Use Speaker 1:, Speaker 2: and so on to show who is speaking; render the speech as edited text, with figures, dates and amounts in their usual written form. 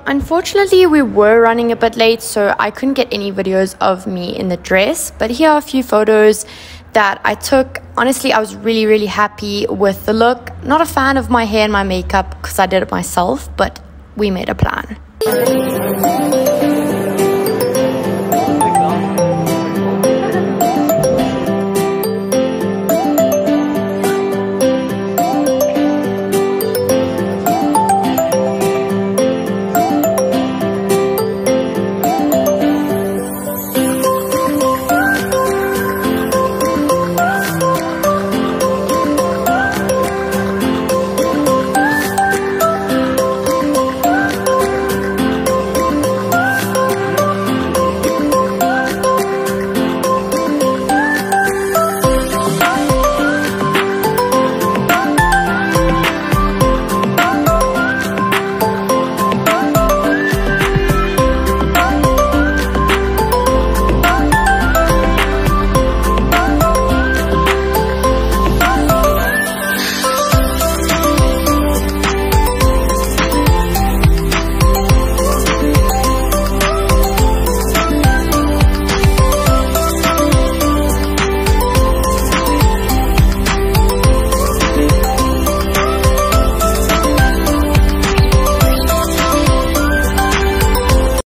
Speaker 1: unfortunately we were running a bit late, so I couldn't get any videos of me in the dress, but here are a few photos that I took. Honestly, I was really happy with the look. Not a fan of my hair and my makeup because I did it myself, but we made a plan.